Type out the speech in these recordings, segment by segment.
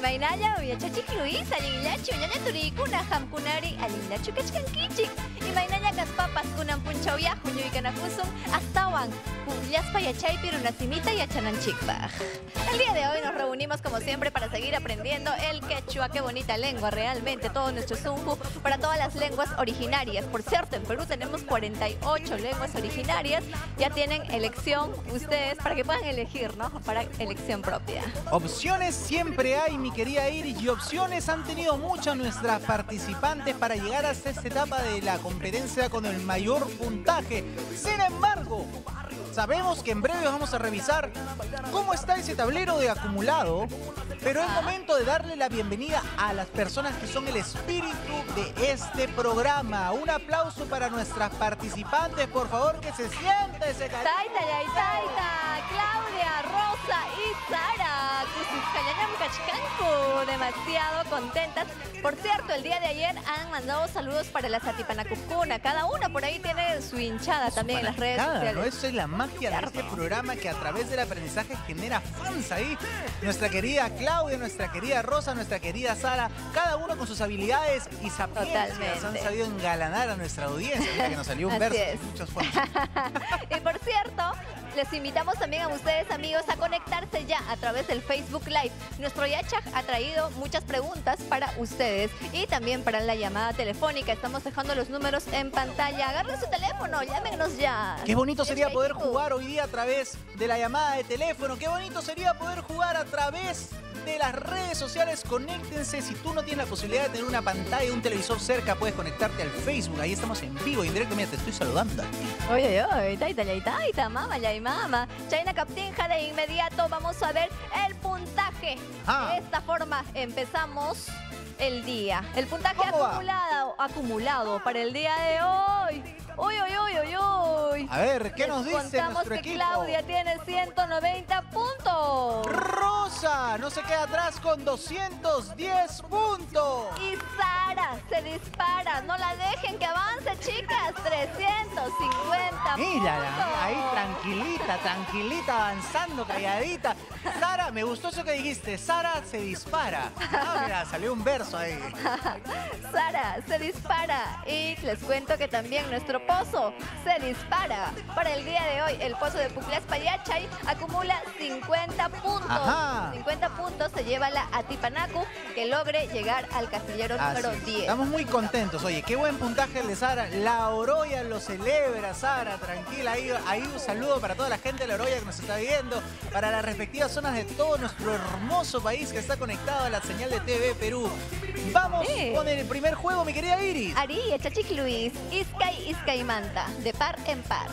Imaynaya uyachachiq Luis allinllachu ñañaturikuna hamkunari allinllachu kachkankichik. Imaynaya kaspapas kunan punchawiyaqku ñuykanakusun astawan puqllaspa yachaypi runasimita yachananchikpaq. El día de hoy nos reunimos como siempre para seguir aprendiendo el quechua. Qué bonita lengua realmente, todo nuestro zunju para todas las lenguas originarias. Por cierto, en Perú tenemos 48 lenguas originarias. Ya tienen elección ustedes para que puedan elegir, ¿no? Para elección propia. Opciones siempre hay, mi querida Iris, y opciones han tenido muchas nuestras participantes para llegar hasta esta etapa de la competencia con el mayor puntaje. Sin embargo, sabemos que en breve vamos a revisar cómo está ese tablero de acumulado, pero es momento de darle la bienvenida a las personas que son el espíritu de este programa. Un aplauso para nuestras participantes, por favor, que se sienta ese cariño. Taita, Taita, Claudia, Rosa y Sara, demasiado contentas. Por cierto, el día de ayer han mandado saludos para la Satipanacucuna. Cada una por ahí tiene su hinchada también en las redes sociales. ¿No? Eso es la magia de este programa, que a través del aprendizaje genera fans ahí. Nuestra querida Claudia, nuestra querida Rosa, nuestra querida Sara, cada uno con sus habilidades y sapiencias han sabido engalanar a nuestra audiencia. Mira que nos salió un verso con muchos fans. Y por cierto, les invitamos también a ustedes, amigos, a conectarse ya a través del Facebook Live. Nuestro Yachaj ha traído muchas preguntas para ustedes y también para la llamada telefónica. Estamos dejando los números en pantalla. Agarren su teléfono, llámenos ya. Qué bonito sería poder jugar hoy día a través de la llamada de teléfono. Qué bonito sería poder jugar a través de las redes sociales. Conéctense. Si tú no tienes la posibilidad de tener una pantalla, un televisor cerca, puedes conectarte al Facebook. Ahí estamos en vivo y en directo. Mira, te estoy saludando a ti. Oye, taita, mama, mama. Chaina Captinja, de inmediato vamos a ver el puntaje. De esta forma empezamos el día. El puntaje acumulado para el día de hoy. Uy. A ver, ¿qué nos dice nuestro contamos que equipo? Claudia tiene 190 puntos. Rosa no se queda atrás con 210 puntos. Y Sara se dispara. No la dejen que avance, chicas. 350 Mírala, puntos. ahí tranquilita, avanzando, calladita. Sara, me gustó eso que dijiste. Sara se dispara. Ah, mira, salió un verso ahí. Sara se dispara. Y les cuento que también nuestro pozo se dispara. Para el día de hoy, el pozo de Pucllaspa Yachay acumula 50 puntos. Ajá. 50 puntos se lleva la Atipanacu, que logre llegar al casillero número 10. Estamos muy contentos. Oye, qué buen puntaje el de Sara. La Oroya lo celebra, Sara. Tranquila, ahí un saludo para toda la gente de La Oroya que nos está viendo, para las respectivas zonas de todo nuestro hermoso país que está conectado a la señal de TV Perú. Vamos con el primer juego, mi querida Iris. Ari, Echachik Luis, Iskay Manta, de par en par.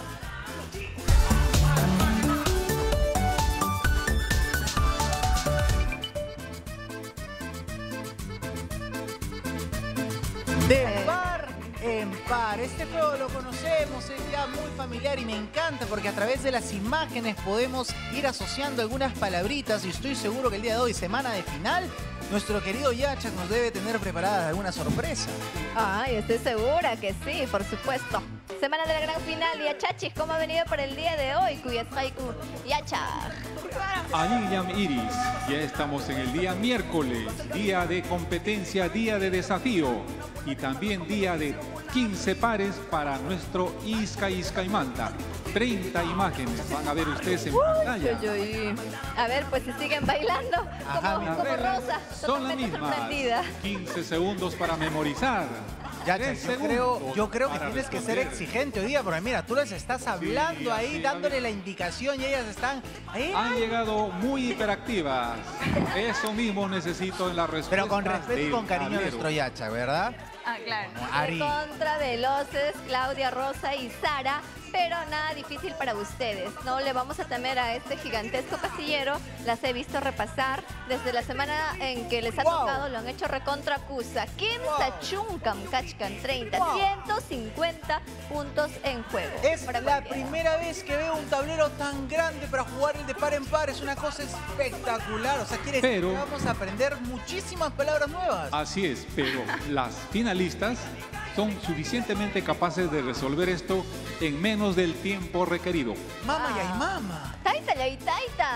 De par en par. Este juego lo conocemos, es ya muy familiar y me encanta porque a través de las imágenes podemos ir asociando algunas palabritas y estoy seguro que el día de hoy, semana de final, nuestro querido Yachaj nos debe tener preparada alguna sorpresa. Ay, estoy segura que sí, por supuesto. Semana de la gran final, Yachachis, ¿cómo ha venido por el día de hoy? Kuyasaiku Yachaj. Aniyam Iris, ya estamos en el día miércoles, día de competencia, día de desafío y también día de 15 pares para nuestro Iskaymanta. 30 imágenes van a ver ustedes en pantalla. A ver, pues si siguen bailando como Rosa. Son las mismas. 15 segundos para memorizar. Yo creo que tienes que ser exigente hoy día, porque mira, tú les estás hablando ahí, dándole la indicación y ellas están ahí. Han llegado muy hiperactivas. Eso mismo necesito en la respuesta. Pero con respeto y con cariño a nuestro Yachaj, ¿verdad? Ah, claro. Ari. Contra veloces, Claudia, Rosa y Sara. Pero nada difícil para ustedes. No le vamos a temer a este gigantesco casillero. Las he visto repasar desde la semana en que les ha tocado. Lo han hecho recontra Cusa. Kim Sachunkam Kachkan 30. 150 puntos en juego. Es la primera vez que veo un tablero tan grande para jugar el de par en par. Es una cosa espectacular. O sea, quiere decir que vamos a aprender muchísimas palabras nuevas. Así es, pero las finalistas son suficientemente capaces de resolver esto en menos del tiempo requerido. Mama y ay mama. Taita y taita.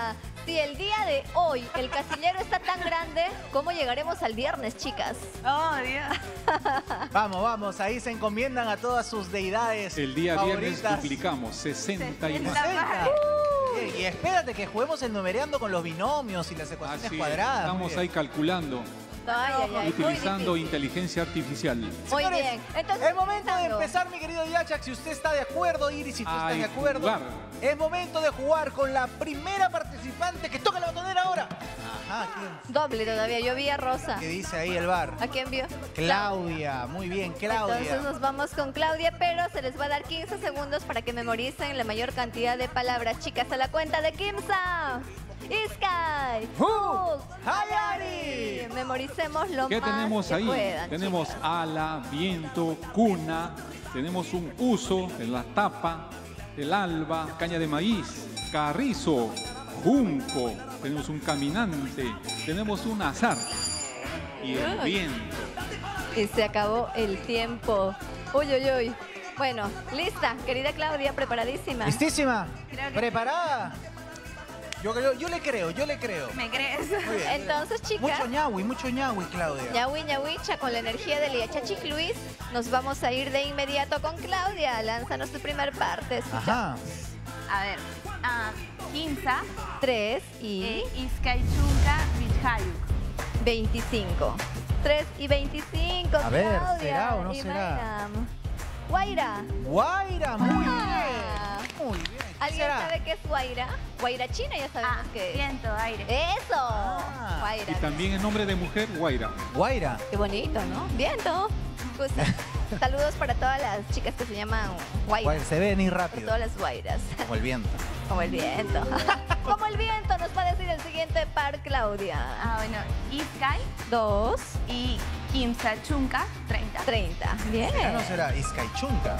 Si el día de hoy el casillero está tan grande, ¿cómo llegaremos al viernes, chicas? Oh, Dios. Vamos, vamos, ahí se encomiendan a todas sus deidades El día viernes favoritas. duplicamos 60 y más. 60. Y espérate que juguemos el numereando con los binomios y las ecuaciones Así es, cuadradas. estamos Muy bien. ahí calculando, Ay, ay, ay, muy utilizando difícil. inteligencia artificial. Muy Señores, bien. Entonces, es momento de empezando. empezar, mi querido Yachak. Si usted está de acuerdo, Iris, si tú estás Ay, de acuerdo, jugar. es momento de jugar con la primera participante que toca la botonera ahora. Ajá, Doble todavía. Yo vi a Rosa. ¿qué dice ahí el bar? ¿A quién vio? Claudia, muy bien, Claudia. Entonces nos vamos con Claudia, pero se les va a dar 15 segundos para que memoricen la mayor cantidad de palabras. Chicas, a la cuenta de Kimsa, Iskay, Hulk, Hayari. Memoricemos lo ¿Qué más tenemos que ahí? puedan, Tenemos chicas. ala, viento, cuna, tenemos un uso en la tapa, el alba, caña de maíz, carrizo, junco, tenemos un caminante, tenemos un azar y el Uy. viento. Y se acabó el tiempo. Uy, uy, uy. Bueno, lista, querida Claudia, preparadísima. ¿Listísima? Creo que- ¿Preparada? Yo le creo, yo le creo. ¿Me crees? Muy bien. Entonces, chicas, Mucho ñahui, Claudia. ñahui, ñahuicha, con la energía de Liachachik Luis, nos vamos a ir de inmediato con Claudia. Lánzanos tu primer parte. Ajá. A ver. Kimsa, 3 y Iskaychunka, Vijayuk. 25. 3 y 25, A ver, Claudia. ¿será o no y será? Mayram. Guaira. Guaira, muy Ah. bien. Muy bien. ¿Qué ¿Alguien será? sabe qué es Guaira? Guaira china ya sabemos que es. Viento, aire. ¡Eso! Ah. Guaira. Y también el nombre de mujer, Guaira. Guaira. Qué bonito, ¿no? Viento. Pues, saludos para todas las chicas que se llaman Guaira. Guaira, se ve ni Por rápido. todas las guairas. Como el viento. Como el viento. Como el viento nos va a decir el siguiente par, Claudia. Bueno, Iskay 2, y Kimsa Chunka, 30. 30. Bien. Ya no será Iskaychunka.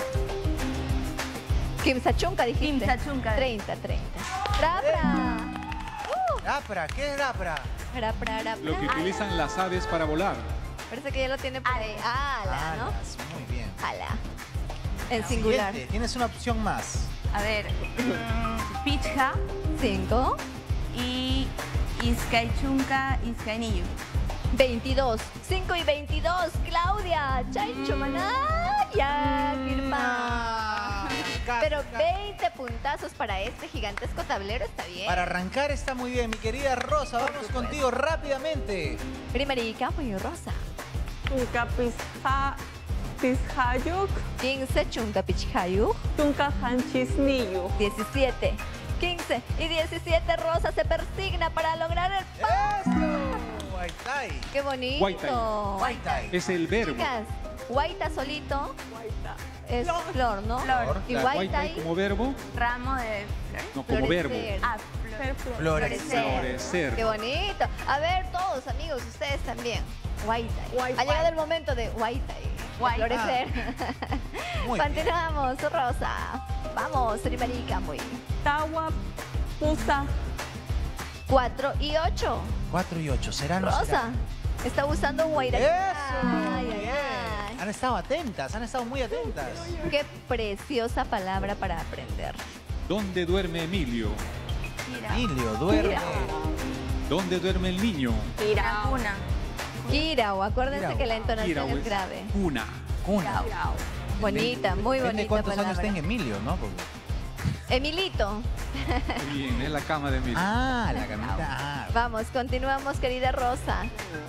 Kimsachunka dijiste. Kimsachunka. 30, 30. Rapra. Rapra, ¿qué es rapra? Rapra, rapra. Lo que utilizan las aves para volar. Parece que ya lo tiene por ahí. Ala, ¿no? Alas, muy bien. Ala. En singular. Siguiente, tienes una opción más. A ver, Pichha 5, y Iskaychunka, Iskayniyu. 22. 5 y 22. Claudia. Chaycho, Manaya. Firma. Pero 20 puntazos para este gigantesco tablero está bien. Para arrancar está muy bien, mi querida Rosa. Vamos supuesto. contigo rápidamente. Primerica, muy rosa. Chunka Pishayuk, 15, Chunka Pichhayu. Chunka Hanchisniyu. 17, 15 y 17. Rosa se persigna para lograr el ¡Eso! Guaitai. ¡Qué bonito! Guaitai. Guaitai. Es el verbo. Chicas, guaita solito es flor, ¿no? Flor. Y La guaitai, como verbo, Ramo de flores. no como verbo. florecer. Ah, Florecer. Florecer. ¡Qué bonito! A ver, todos, amigos, ustedes también. Guaitai. Guaitai. Ha llegado el momento de guaitai. de Guaitai. Florecer. Muy bien. Continuamos, Rosa. Vamos, Primerica, muy. Tawa Pusa, 4 y 8. 4 y 8, ¿será o no será? Rosa está usando un guaira. ¡Eso! Ay, Muy ay, bien. ay. Han estado atentas, han estado muy atentas. Qué preciosa palabra para aprender. ¿Dónde duerme Emilio? Kira. Emilio, duerme. ¿Dónde duerme el niño? La cuna. Kirao, acuérdense Kirao. que la entonación Kirao es es grave. cuna. Cuna. Bonita, muy Depende de bonita cuántos palabra. años tenga Emilio, ¿no? Porque- Emilito. Bien, es la cama de Emilio. Ah, la camita. Ah, Vamos, continuamos, querida Rosa.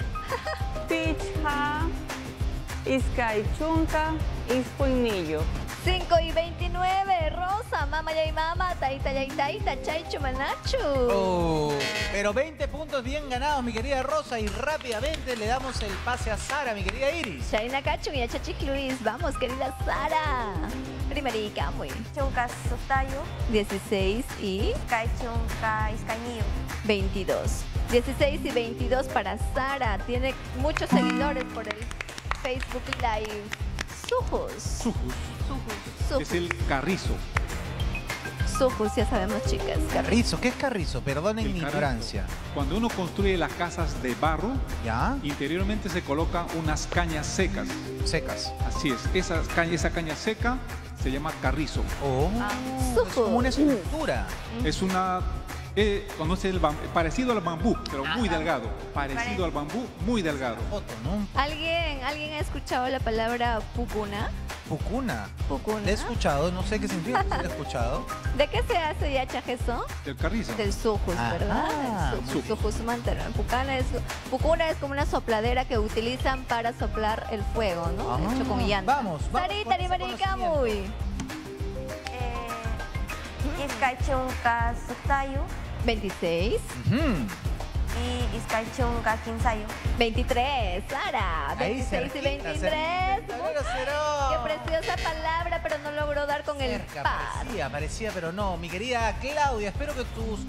Pichha, Iskaychunka, Ispuiniyu. 5 y 29. Rosa, mama y mama, taita y taita, chaichu manachu. Oh, pero 20 puntos bien ganados, mi querida Rosa. Y rápidamente le damos el pase a Sara, mi querida Iris. Shaina Cachu y Achachik Luis. Vamos, querida Sara. Primerica, muy. Chunka Sotayo, 16 y Iskaychunka, Iskayniyu. 22. 16 y 22 para Sara. Tiene muchos seguidores por el Facebook Live. Sujus. Sujus. Es el carrizo. Sujus, ya sabemos, chicas. Carrizo, ¿qué es carrizo? Perdonen El mi carrizo. ignorancia. Cuando uno construye las casas de barro, ¿Ya? interiormente se colocan unas cañas secas. Secas. Así es, esa caña seca se llama carrizo. Oh, Sujus. es como una escultura. Es una Conoce el parecido al bambú, pero muy delgado. Parecido al bambú, muy delgado. Foto, ¿no? ¿Alguien ha escuchado la palabra pucuna? Pucuna. Pucuna. La he escuchado, no sé qué significa, pero la he escuchado. ¿De qué se hace ya chajezo? Del carrizo. Del sujus, ¿verdad? Ah, El muy bien. sujus mantero. Pucuna es como una sopladera que utilizan para soplar el fuego, ¿no? Ah, Hecho con llanta. vamos Sarita, con ese Marica, conocimiento. muy. Iskay chunka suktayo 26. Ujú. y iskay chunka kinsayo. 23, Sara. Ahí 26 y cerquita, 23. cerquita. Bueno, será. Qué preciosa palabra, pero no logró dar con el Cerca, par. parecía, pero no. Mi querida Claudia, espero que tus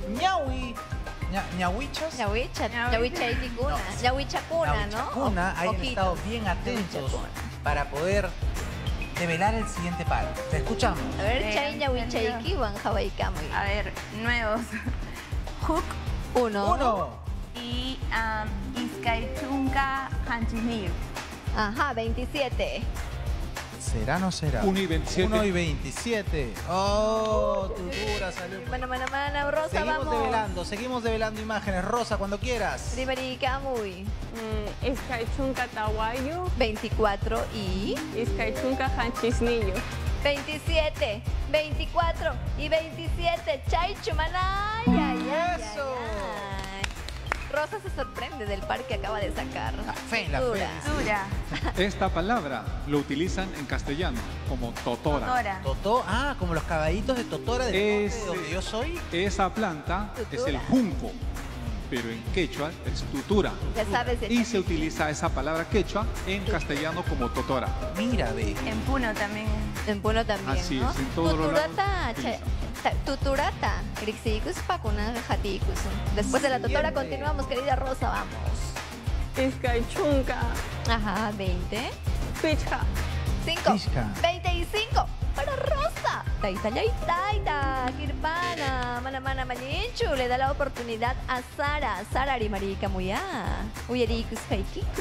ñahuichas, Ñahuicha y Ticuna. Ñahuicha cuna, ¿no? Ñahuichacuna, hayan Ojitos. estado bien atentos Ñahuichacuna. para poder develar el siguiente par. Te escuchamos. A ver, Bien, Chay Ñahuicha y entendido. Kiwan, Hawaii A ver, nuevos. Hook 1. 1. y iskay chunka hanchisniyo. Ajá, 27. ¿Será o no será? 1 y 27. 1 y 27. Oh, tu dura salió. Mana, Rosa, vamos. Seguimos develando imágenes. Rosa, cuando quieras. Primerica, muy. Iskay chunka tawayo, 24 y iskay chunka hanchisniyo. 27, 24 y 27. Chaychu, manay. Ay, ay, ay, Eso. ay. Rosa se sorprende del par que acaba de sacar. La fe. Dura. Dura. Esta palabra lo utilizan en castellano como totora. Totora. Totó, como los caballitos de Totora del norte, Ese. de donde yo soy. Esa planta es el Tutura. junco, pero en quechua es tutura. Ya sabes de Y se utiliza esa palabra quechua en castellano como totora. Mira, ve. En Puno también. En Puno también, Así ¿no? es, en todos los lados Tuturata, se utiliza. tuturata, Grixicus, Pacuna, Jaticus. Después de la tutora Siguiente. continuamos, querida Rosa, vamos. Iskay chunka Ajá, 20. pichka. 5. Pizca. 25. Para Rosa. Taita, taita, Kirpana, mana, maninchu. Le da la oportunidad a Sara. Sara, Arimarica, muya. Uyericus, Haikiku.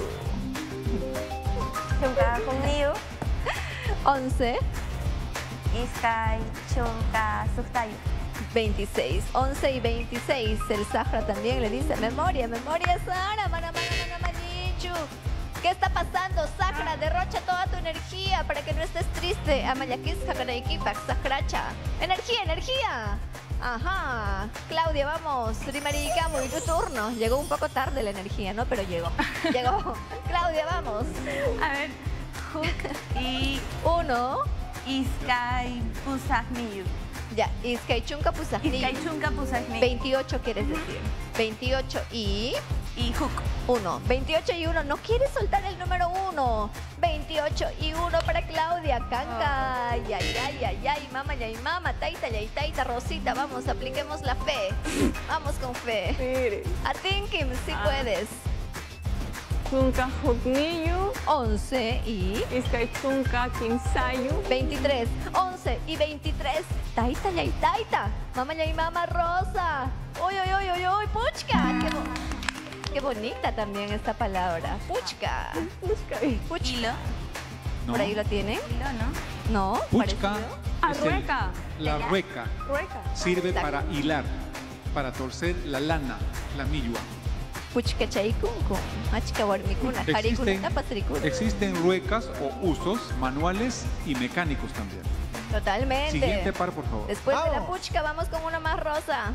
Chunka conmigo. 11. Iskay chunka suktayo. 26, 11 y 26. El Sahara también le dice memoria, Sara, mana, maninchu. ¿Qué está pasando, Sahara? Derrocha toda tu energía para que no estés triste. Amayakis, Hakanaikipak, Sahracha. ¡Energía! Ajá. Claudia, vamos. Rimarica, muy tu turno. Llegó un poco tarde la energía, ¿no? Pero llegó. Claudia, vamos. A ver, hook y 1. iskay pusajniyo. Ya, Iskaichunka Pusajni. Iskay chunka pusajniyo. 28 quieres decir. 28 y Y hook. 1. 28 y 1. No quieres soltar el número 1. 28 y 1 para Claudia. Canca. Ay. Mama. Taita. Rosita, vamos, apliquemos la fe. Vamos con fe. Mire. A Tinkim, si puedes. Chunka hukniyo, 11 y iskay chunka kinsayo. 23. 11 y 23. Taita. Mama Rosa. Uy, puchka. Qué bonita también esta palabra. Puchka. Puchka. Hilo. ¿no? ¿Por ahí lo tienen? Hilo, ¿no? ¿No? Puchka ¿Parecido? es Rueca. la rueca. Rueca. Sirve Exacto. para hilar, para torcer la lana, la milua. Puchka chaikunku. Achka warmikuna. Harikuna tapasrikuna. Existen ruecas o usos manuales y mecánicos también. Totalmente. Siguiente par, por favor. Después de la Vamos. puchka, vamos con uno más rosa.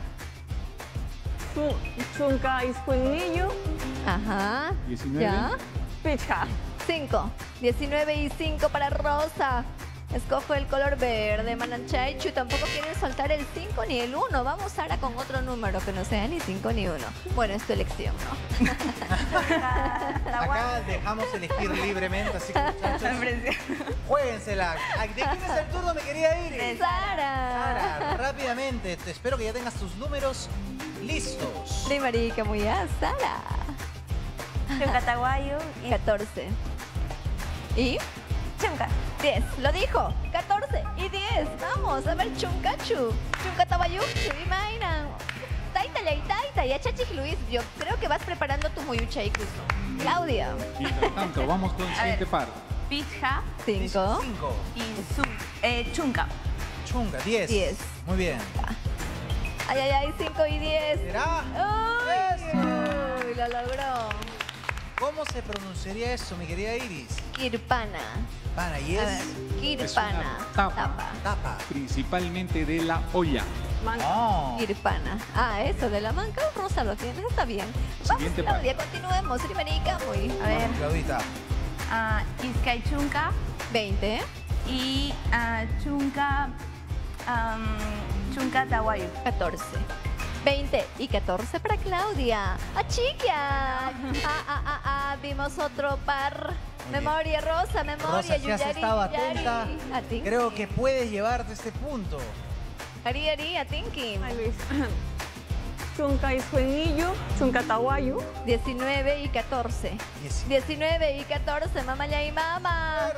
Chunka iskuiniyo, Ajá. 19. ¿Ya? pichka. 5. 19 y 5 para rosa. Escojo el color verde, Mananchaichu. Tampoco quieren soltar el 5 ni el 1. Vamos ahora con otro número que no sea ni 5 ni 1. Bueno, es tu elección, ¿no? Acá dejamos elegir libremente, así que muchachos, juéguensela. ¿De quién es el turno, mi querida Iris? Sara. Sara, rápidamente. Te espero que ya tengas tus números listos. Primarica, muy bien, Sara. Chunka tawayo y 14. ¿Y? chunka. 10. Lo dijo. 14 y 10. Vamos, a ver, Chuncachu. Chuncatabayuchu. Imagina. Taita y Achachi Luis. Yo creo que vas preparando tu muyucha y Claudia. Mientras tanto, vamos con el siguiente par. Pitja 5. 5. y chunka. Chunga, 10. 10. Muy bien. Ay, ay, ay, 5 y 10. ¿Será? ¡Uy! ¡Eso! Uy, lo logró. ¿Cómo se pronunciaría eso, mi querida Iris? Kirpana. Pana, y A es ver, kirpana. Es una tapa. tapa. Principalmente de la olla. Manca. Oh. Kirpana. Ah, eso de la manca. Rosa lo tienes, está bien. Vamos, Siguiente Claudia, continuemos. Rimenica, muy. A ver, Claudita. Iskay Chunka 20. y Chunka Tawayu. 14. 20 y 14 para Claudia. ¡Ah, chiquia! Vimos otro par. Muy Memoria, Rosa, memoria. Rosa, si has Yuyari, estado Yuyari. atenta, A Tinky. creo que puedes llevarte este punto. Ari, a Tinky. Ay, Luis. Chunka Iscuenillo, Chunka Tawayu. 19 y 14. 19 y 14, mamá ya y mamá.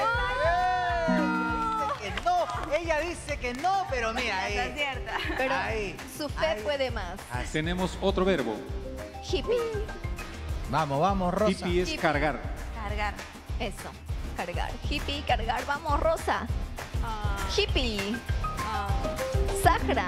Que no, ella dice que no, pero mira ahí. cierta. Pero Ahí, su fe ahí. puede más. Así. Tenemos otro verbo. Hippie. Vamos, vamos, Rosa. Hippie es cargar. Cargar. Eso. Cargar. Hippie, cargar. Vamos, Rosa. Hippie. Sahra.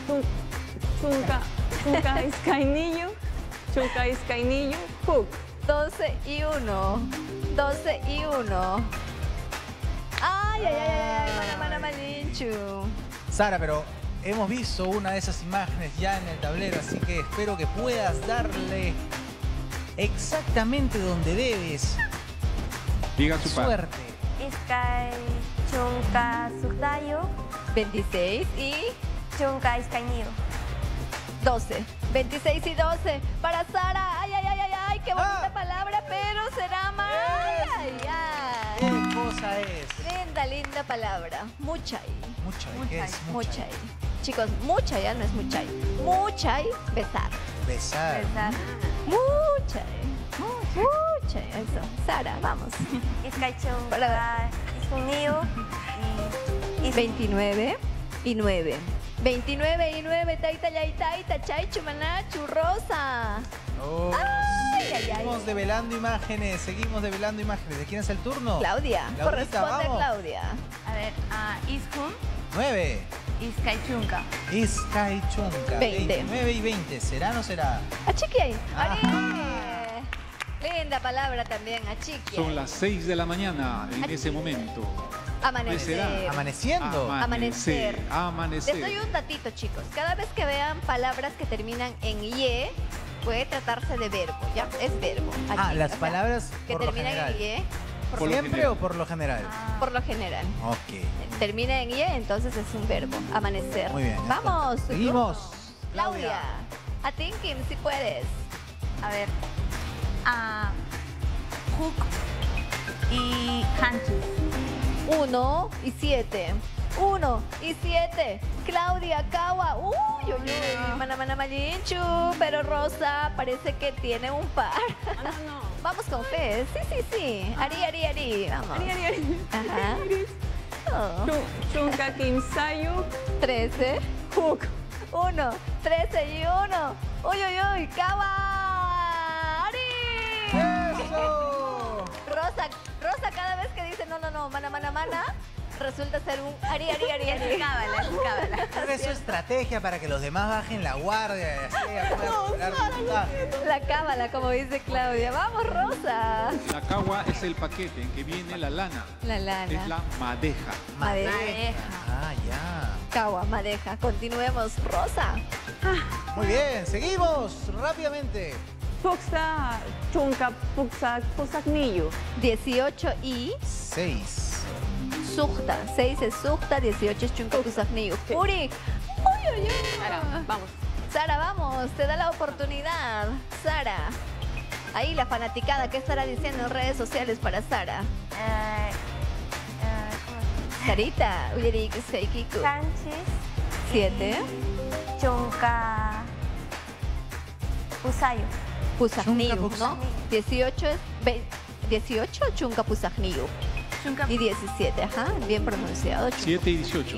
Chunka Iscainillo, Chunka Iscainillo, Hook. 12 y 1. 12 y 1. Ay, ay, ay, ay, mana, malinchu. Sara, pero hemos visto una de esas imágenes ya en el tablero, así que espero que puedas darle exactamente donde debes. Diga su par. Suerte. Iskay Chunka Suktayo, 26 y Chunka Iskainio. 12. 26 y 12 para Sara. Ay, ay, ay, ay, ay, qué bonita palabra, pero será más. Ay, ay. ¿Qué cosa es? Linda, linda palabra. Muchay. Muchay, ¿qué es? Muchay. Chicos, muchay ya no es muchay. Muchay, besar. Besar. Besar. Muchay. Muchay, eso. Sara, vamos. Iskay Chunka Para- Iskunio y 29 y 9. 29 y 9, taita, yaitaita, chay, chumanachu, rosa. Oh, Ay, ay, ay. seguimos develando imágenes, seguimos develando imágenes. ¿De quién es el turno? Claudia, Claudita, corresponde vamos. a Claudia. a ver, Iskun 9. Iskay Chunka. Iskay Chunka. 20. 9 y 20. ¿Será o no será? Achiqui ahí. Ajá. Ari. Linda palabra también, achiqui. Son las 6 de la mañana en ese momento. ¿Qué Amanecer. será? Amaneciendo. Amanecer. Amanecer. Les doy un datito, chicos. Cada vez que vean palabras que terminan en ye, puede tratarse de verbo, ¿ya? Es verbo. Ah, Aquí, las o sea, palabras que por lo terminan general. en ye, Por lo ¿Siempre general. o por lo general? por lo general. Ok. Termina en ye, entonces es un verbo. Amanecer. Muy bien. Vamos. tu Seguimos. turno. Claudia. A Tinkim, si puedes. A ver, Hook y Hanchis. 1 y 7. 1 y 7. Claudia Kawa. Uy, uy, uy. Mana, mana, malinchu. Pero Rosa parece que tiene un par. No. Vamos con fe. Sí, sí, sí. Ari. Vamos. Ajá. Oh. Chunka Kimsayu, 13. Hook. 1, 13 y 1. Uy, uy, uy. Kawa. Ari. ¡Eso! Rosa cada vez que dice no, mana, resulta ser un Ari. Cábala. Es su estrategia para que los demás bajen la guardia y así puedan recuperar su puntaje. La cábala, como dice Claudia. Vamos, Rosa. La cagua es el paquete en que viene la lana. La lana. Es la madeja. Madeja. Ah, ya. Kawa, madeja. Continuemos, Rosa. Muy bien, seguimos rápidamente. Puxa, Chunka Pusaknillo. 18 y 6. Sujta. 6 es Sujta, 18 es Chuncapuzajniyu. Uri. Uy. Vamos. Sara, vamos. Te da la oportunidad. Sara. Ahí la fanaticada. ¿Qué estará diciendo en redes sociales para Sara? Sarita. Uyerix, Heikiku. Hanchis 7. Chunka Usayo. Pusajniyu, ¿no? Chuncapuzajniyu. 18 es 18 Chuncapuzajniyu. Chunka Y 17, ajá, bien pronunciado. 7 y 18.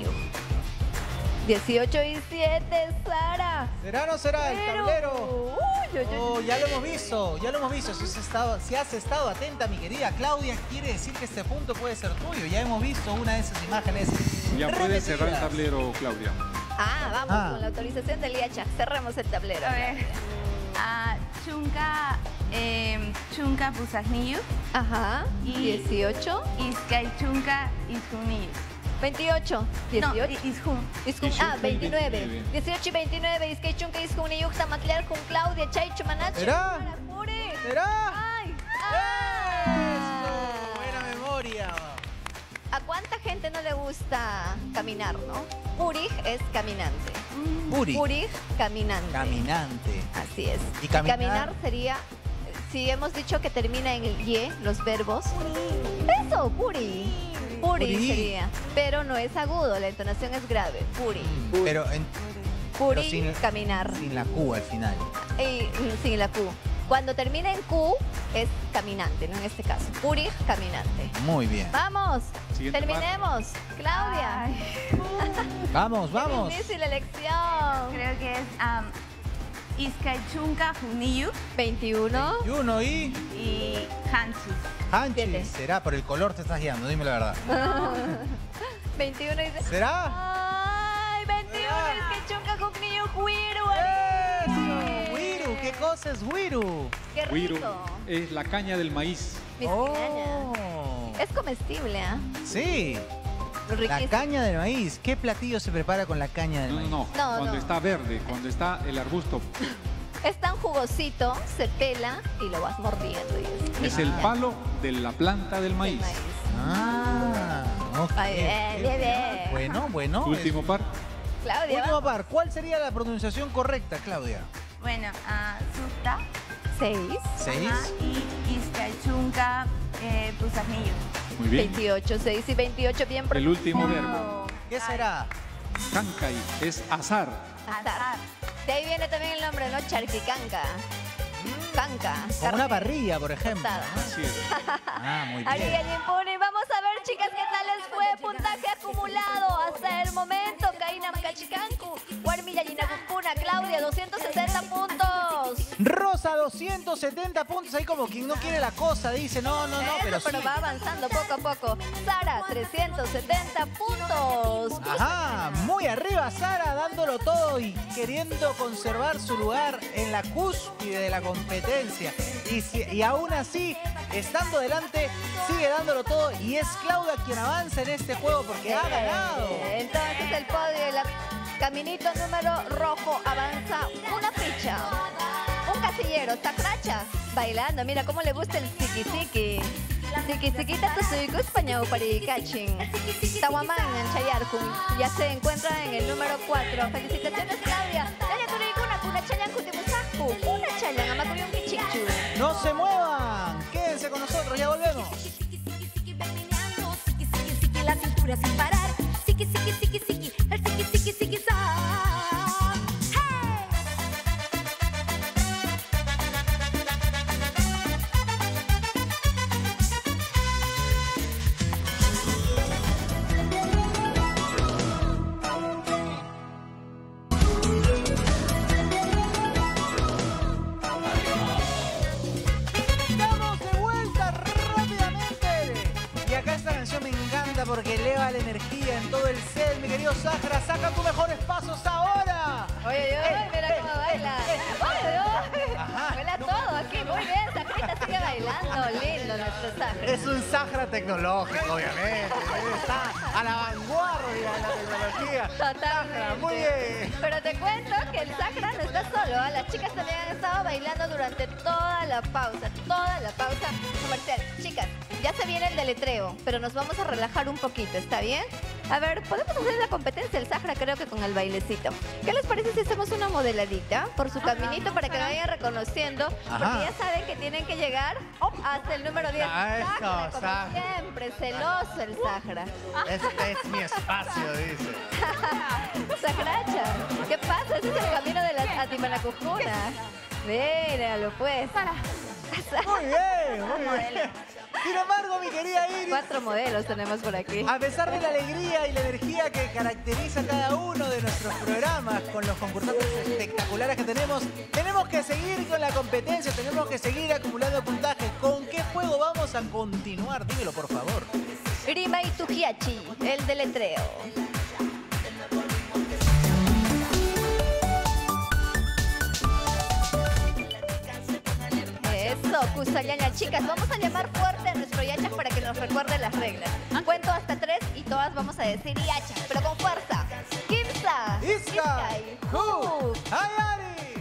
18 y 7, Sara. ¿Será o no será el Pero- tablero? Uy, uy, uy. Oh, ya lo hemos visto. Si has estado atenta, mi querida Claudia, quiere decir que este punto puede ser tuyo. Ya hemos visto una de esas imágenes. Ya puedes cerrar el repetidas. tablero, Claudia. Vamos con la autorización del IACHA. Cerramos el tablero. A ver. Chunka Pusagniyu. Ajá. Y- 18. Iskay Chunka Ishuniyu. 28. 18. No, Ishun. 29. 18 y 29. Iskay Chunka Ishuni Yukta Maclear con Claudia Chaicho Manache. ¿Será? ¿Será? ¡Ay! ¡Eso! ¡Buena memoria! ¿A cuánta gente no le gusta caminar, no? Purig es caminante. Purig. Purig, caminante. Caminante. Así es. ¿Y caminar? sería, si hemos dicho que termina en el ye, los verbos. Eso, puri. Puri Puri. sería. Pero no es agudo, la entonación es grave. Puri. Pero Puri, sin- caminar. sin la Q al final. Y sin la Q. Cuando termina en Q es caminante, ¿no? En este caso. Puri, caminante. Muy bien. ¡Vamos! Siguiente Terminemos. Claudia. Vamos, vamos. Qué difícil elección. Creo que es Iskay Chunka Juniyu 21. Y uno y... y Hanchis. Hanchi. Siete. ¿Será? Por el color te estás guiando, dime la verdad. 21 y... ¿Será? ¡Ay! 21 es que chunca con niño juiro. ¡Eso! Wiru, ¿qué cosa es Wiru? ¡Qué Wiru rico! es la caña del maíz. Mis pirañas. Es comestible, ¿ah? Sí, la Riquísimo. caña del maíz. ¿Qué platillo se prepara con la caña del No, maíz? no, no. No, Cuando no. está verde, cuando está el arbusto, Es tan jugosito, se pela y lo vas mordiendo. Y es el palo de la planta del maíz. Ah, ok. Ay, bien, bien. Bueno, bueno. Último par. Claudia, Último ¿va? par. ¿Cuál sería la pronunciación correcta, Claudia? Bueno, Sufta. 6. 6. Y Iskay Chunka Pusagniyu. Muy bien. 28, 6 y 28, bien El último pronunciado. verbo. ¿Qué será? Cancay es azar. Azar. De ahí viene también el nombre, ¿no? Charquicanca. Canca. Como una parrilla, por ejemplo. tostada. Así es. Ah, muy bien. Ariel Impune, vamos a ver, chicas, qué tal les fue. Puntaje acumulado hasta el momento. Kainam Cachicancu, Guarmilla Yinacumpuna, Claudia, 260 puntos. Rosa, 270 puntos. Ahí como quien no quiere la cosa. Dice, no, pero sí. va avanzando poco a poco. Sara, 370 puntos. Ajá, muy arriba Sara, dándolo todo y queriendo conservar su lugar en la cúspide de la competencia. Y aún así, estando delante, sigue dándolo todo y es Claudia quien avanza en este juego porque ha ganado. Entonces el podio, el caminito número rojo avanza una ficha. Un casillero, Sacracha, bailando. Mira cómo le gusta el siki-siki. Siki-sikita tu suico español para Caching. Tahuamán en Chayarcun. Ya se encuentra en el número 4. Felicitaciones, Claudia. Dale tu una cuna chayan kutimusasku. Una chayan amakuriun kichichu. No se muevan, quédense con nosotros, ya volvemos. La cintura sin parar. Siki, siki, siki, siki. El siki, siki, siki, sa. ¡Hey! Estamos de vuelta rápidamente. Y acá esta canción me encanta porque eleva la energía en todo el set. Mi querido Sahara, saca tus mejores pasos ahora. Oye, mira cómo baila. Oye, Ajá. baila todo aquí. Muy bien, Sacrita sigue bailando. Lindo nuestro Sahara. Es un Sahara tecnológico, obviamente. Está a la vanguardia de la tecnología. Totalmente. Muy bien. Pero te cuento que el Sahara no está solo, ¿ah? Las chicas también han estado bailando durante toda la pausa comercial. Chicas, ya se viene el deletreo, pero nos vamos a relajar un poquito, ¿está bien? A ver, podemos hacer la competencia del Sahara, creo que con el bailecito. ¿Qué les parece si hacemos una modeladita por su caminito para que vayan reconociendo? Porque Ajá. ya saben que tienen que llegar hasta el número 10. Ah, eso, Sahara, como Sahara. siempre, celoso el Sahara. Este es mi espacio, dice. Sacracha, ¿qué pasa? Ese es el camino de la Atimanacucuna. Míralo, pues. Muy bien, muy bien. Sin embargo, mi querida Iris, 4 modelos tenemos por aquí. a pesar de la alegría y la energía que caracteriza cada uno de nuestros programas con los concursantes espectaculares que tenemos que seguir con la competencia, tenemos que seguir acumulando puntaje. ¿Con qué juego vamos a continuar? Dímelo, por favor. Rima y Tujiachi, el deletreo. Eso, Kusayaña. Chicas, vamos a llamar fuerte a nuestro Yacha para que nos recuerde las reglas. Cuento hasta 3 y todas vamos a decir Yacha, pero con fuerza. Kimsa, Iskay, Hu, Hayari.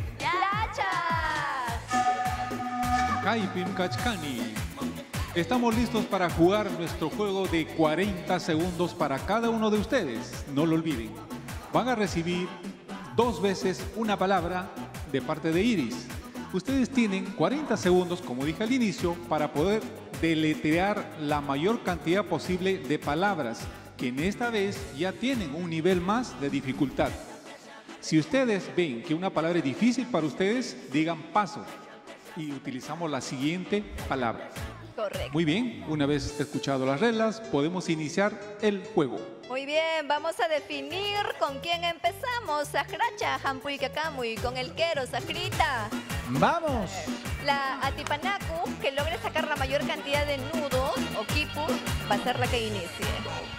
Yachas. Kaipim Kachkani. Estamos listos para jugar nuestro juego de 40 segundos para cada uno de ustedes. No lo olviden. Van a recibir 2 veces una palabra de parte de Iris. Ustedes tienen 40 segundos, como dije al inicio, para poder deletrear la mayor cantidad posible de palabras, que en esta vez ya tienen un nivel más de dificultad. Si ustedes ven que una palabra es difícil para ustedes, digan paso y utilizamos la siguiente palabra. Correcto. Muy bien, una vez escuchado las reglas, podemos iniciar el juego. Muy bien, vamos a definir con quién empezamos. Sajracha, Hampuy Kakamuy, con el Quero, Sajrita. Vamos. La Atipanaku, que logre sacar la mayor cantidad de nudos o kipus, va a ser la que inicie.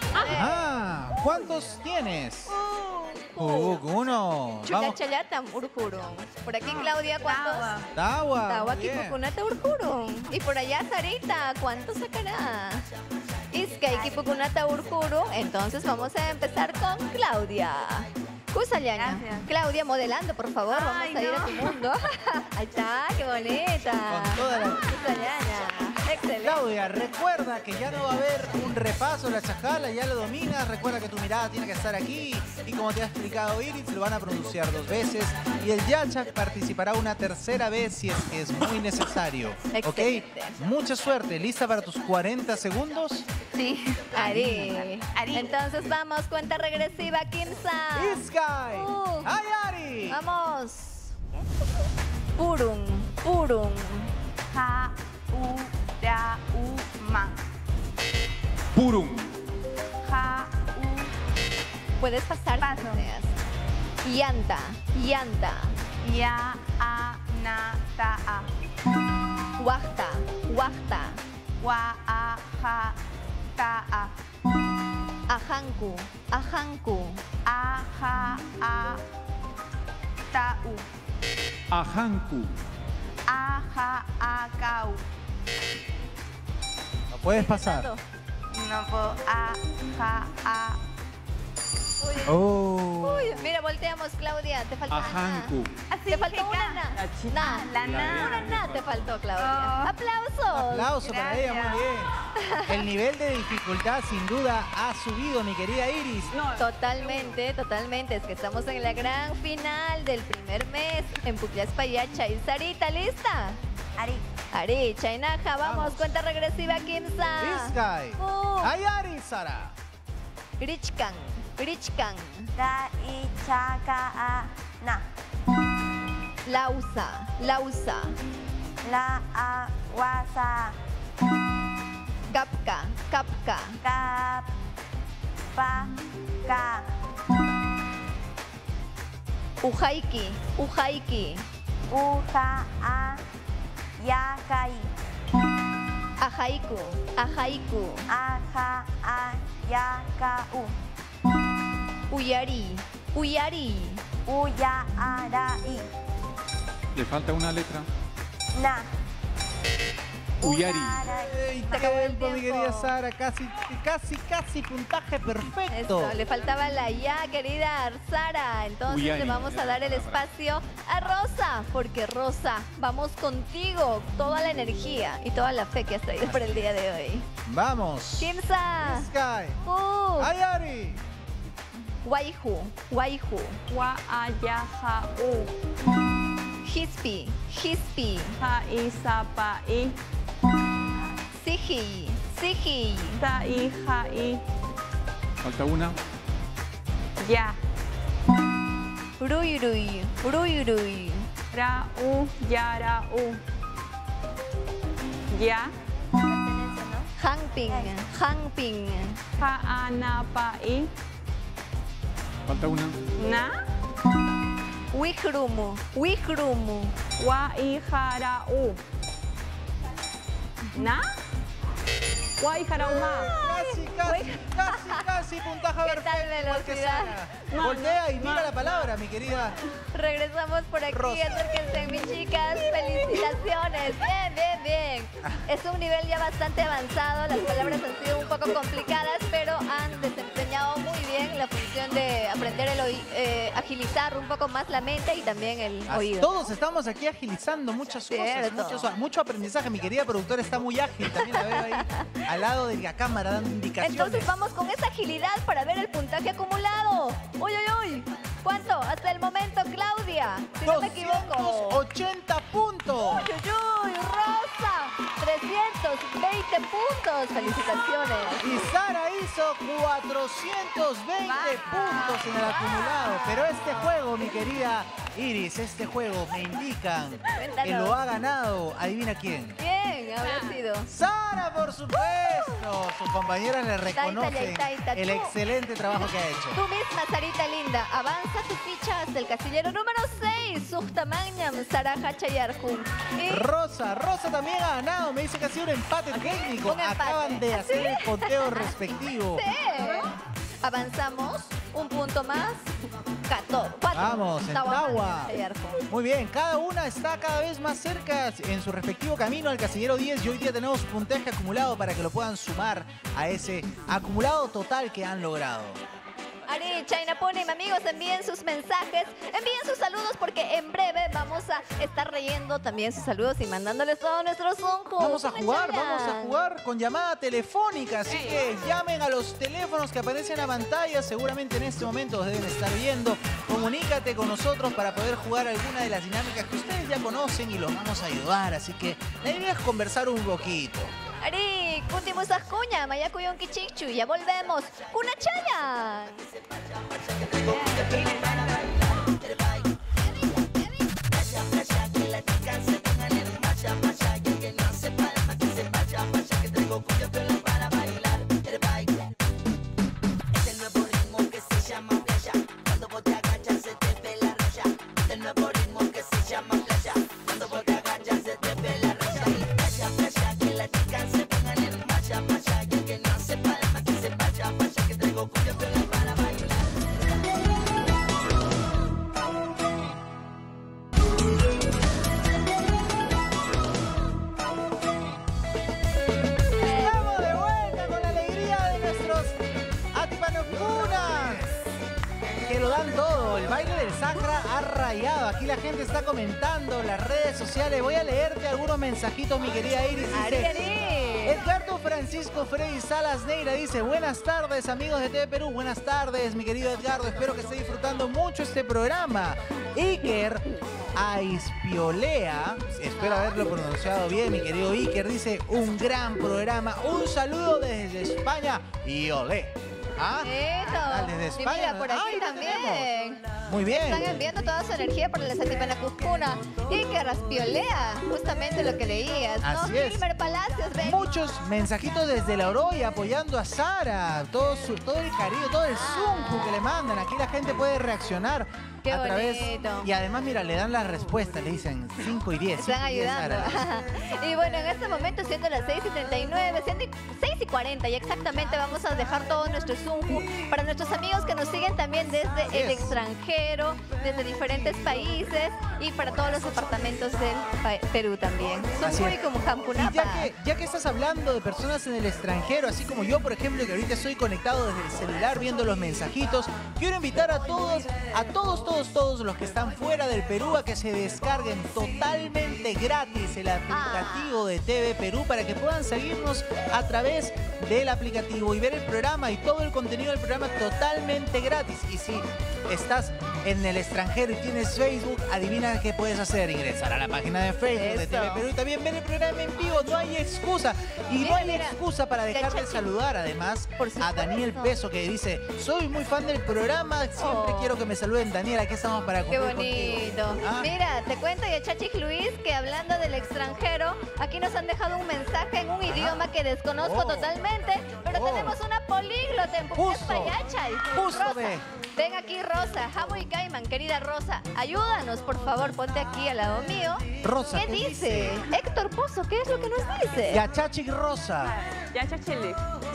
Ah, ¿cuántos tienes? Uno. Vamos. Chulachayata, Urjurun. Por aquí, Claudia, ¿cuántos? Tawa. Tawa, Muy bien. Kipukunata, Urjurun. Y por allá, Sarita, ¿cuántos sacará? Iskay, Kipukunata, Urjurun. Entonces vamos a empezar con Claudia. Kusayaña. Gracias. Claudia, modelando, por favor. Vamos Ay, a ir a no. tu mundo. Ahí está, qué bonita. Con toda la- Kusayaña. Excelente. Claudia, recuerda que ya no va a haber un repaso, la chajala, ya lo dominas. Recuerda que tu mirada tiene que estar aquí. Y como te ha explicado Iris, lo van a pronunciar 2 veces. Y el Yacha participará una 3ª vez si es que es muy necesario. ¿Ok? Excelente. Mucha suerte. ¿Lista para tus 40 segundos? Sí. Ari. Ari. Entonces vamos, cuenta regresiva, Kimsa. Iskay. Hayari. Vamos. Purun, purun. Ja, u, ra, u, ma. Purum. Ja, u, Puedes pasar. Paso. si deseas. Llanta, llanta. ya, a, na, ta, a. Huajta, huajta. Wa, a, ja, ta, a. Ajanku, ajanku. A, ja, a, ta, u. Ajanku. A, ja, a, ka, u. No puedes pasar. No puedo. A, ja, a. Uy, Oh. uy, mira, volteamos, Claudia. Te faltó Ajanku. Te faltó una na. Na. La na. Una na te faltó, Claudia. Oh. ¡Aplausos! Aplauso para ella, muy bien. El nivel de dificultad sin duda ha subido, mi querida Iris. Totalmente, totalmente. Es que estamos en la gran final del primer mes en Pucllás Payacha. ¿Y Sarita, lista? Ari. Ari, Chainaja, vamos, Vamos. cuenta regresiva, Kimsa. Iskay. Hayari, Sara. Grichkan, Grichkan. Da, i, cha, ka, a, na. Lausa, Lausa. La, a, wa, sa. Kapka, Kapka. Ka, pa, ka. Ujaiki, Ujaiki. U, ja, a, ya, kai. Ajaiku, Ajaiku. A, ja, a, ya, ka, u. Uyari, Uyari. U, ya, a, ra, i. Le falta una letra. Na. Uyari. ¡Ey, Se acabó el tiempo, mi tiempo. querida Sara! Casi puntaje perfecto. Eso, le faltaba la ya, querida Sara. Entonces Uyari, le vamos a dar el espacio a Rosa, porque Rosa, vamos contigo. Toda la energía y toda la fe que has traído para el día de hoy. Vamos. Kimsa, Iskay. Hayari. Waihu, Waihu. Wa, a, ya, ja, u. Hispi, Hispi. Ja, i, sa, pa, i. Siji, Siji. Ta, i, ja, i. Falta una. Ya. Ruyurui, Ruyurui. Ra, u, ya, ra, u. Ya. Hangping, Hangping. Ja, a, na, pa, i. Falta una. Na. Wihrumu, Wihrumu. Wa, i, ja, ra, u. Na. Wa, i, ja, ra, u, ma. Casi. sí, puntaje ¿Qué perfecto. tal igual que velocidad? Sara. Voltea y mira la palabra, mi querida. Regresamos por aquí, Rosa. acérquense, mis chicas. Felicitaciones. Bien, bien, bien. Es un nivel ya bastante avanzado. Las palabras han sido un poco complicadas, pero han desempeñado muy bien la función de aprender agilizar un poco más la mente y también el oído. Todos estamos aquí agilizando muchas Cierto. cosas, mucho aprendizaje. Mi querida productora está muy ágil, también la veo ahí al lado de la cámara dando indicaciones. Entonces vamos con esa agilidad para ver el puntaje acumulado. ¡Uy, uy, uy! ¿Cuánto? Hasta el momento, Claudia, si no me equivoco. 280 puntos. ¡Uy, uy, uy! ¡Rosa! 320 puntos. ¡Felicitaciones! Y Sara hizo 420 puntos en el acumulado. Pero este juego, mi querida Iris, este juego me indican que lo ha ganado. ¿Adivina quién? ¿Quién habrá sido? ¡Sara, por supuesto! Sus compañeras le reconocen Taita, el tú. excelente trabajo que ha hecho. Tú misma, Sarita linda, avanza tu ficha hasta el casillero número 6. Suhtamañam, Saraja Chayarjun. Y Rosa también ha ganado. Me dice que ha sido un empate técnico. Un empate. Acaban de ¿Ah, hacer sí? el conteo respectivo. avanzamos un punto más. 4. Vamos, en Tawa. Muy bien, cada una está cada vez más cerca en su respectivo camino al casillero 10 y hoy día tenemos puntaje acumulado para que lo puedan sumar a ese acumulado total que han logrado. Ari, China Pony, amigos, envíen sus mensajes, envíen sus saludos porque en breve vamos a estar leyendo también sus saludos y mandándoles todos nuestros zonjos. Vamos a jugar con llamada telefónica, así que llamen a los teléfonos que aparecen en la pantalla, seguramente en este momento los deben estar viendo. Comunícate con nosotros para poder jugar alguna de las dinámicas que ustedes ya conocen y los vamos a ayudar, así que la idea es conversar un poquito. Ari, kuntimus kuña, mayakuyon kichichu, ya volvemos. ¡Kuna chaya! Aquí la gente está comentando las redes sociales. Voy a leerte algunos mensajitos, mi querida Iris. Dice, Edgardo Francisco Freddy Salas Neira dice: buenas tardes, amigos de TV Perú. Buenas tardes, mi querido Edgardo. Espero que esté disfrutando mucho este programa. Iker Aispiolea, espero haberlo pronunciado bien, mi querido Iker, dice: un gran programa. Un saludo desde España y olé. ¿Ah? Desde España. Y mira, por aquí también. Muy bien. Están enviando toda su energía por la Satipana Cuscuna. Y que raspiolea, justamente lo que leías. Así ¿no? es. Gilbert Palacios, ven. Muchos mensajitos desde la Oroya apoyando a Sara. Todo el cariño, todo el zunju que le mandan. Aquí la gente puede reaccionar. Qué a través. bonito. Y además, mira, le dan las respuestas, le dicen 5 y 10. Están ayudando. Y bueno, en este momento, siendo las 6:39, siendo 6:40, y exactamente vamos a dejar todo nuestro Zunju para nuestros amigos que nos siguen también desde el extranjero, desde diferentes países y para todos los departamentos del Perú también. Zunju y como Jampunapa. Ya que estás hablando de personas en el extranjero, así como yo, por ejemplo, que ahorita estoy conectado desde el celular viendo los mensajitos, quiero invitar a todos los que están fuera del Perú a que se descarguen totalmente gratis el aplicativo de TV Perú para que puedan seguirnos a través del aplicativo y ver el programa y todo el contenido del programa totalmente gratis. Y si estás en el extranjero y tienes Facebook, adivina qué puedes hacer: ingresar a la página de Facebook de TV Perú y también ver el programa en vivo. No hay excusa. Y no hay excusa para dejar de saludar además a Daniel Peso, que dice: soy muy fan del programa, siempre quiero que me saluden. Daniel, aquí estamos para Qué cumplir bonito. contigo. Mira, te cuento, y a Chachik Luis, que hablando del extranjero, aquí nos han dejado un mensaje en un idioma que desconozco totalmente, pero tenemos una políglota en Payachay. Rosa. Ven aquí, Rosa. Jabo y Caiman, querida Rosa, ayúdanos, por favor, ponte aquí al lado mío. Rosa, ¿qué dice? Héctor Pozo, ¿qué es lo que nos dice? Yachachik Rosa. Yachachili.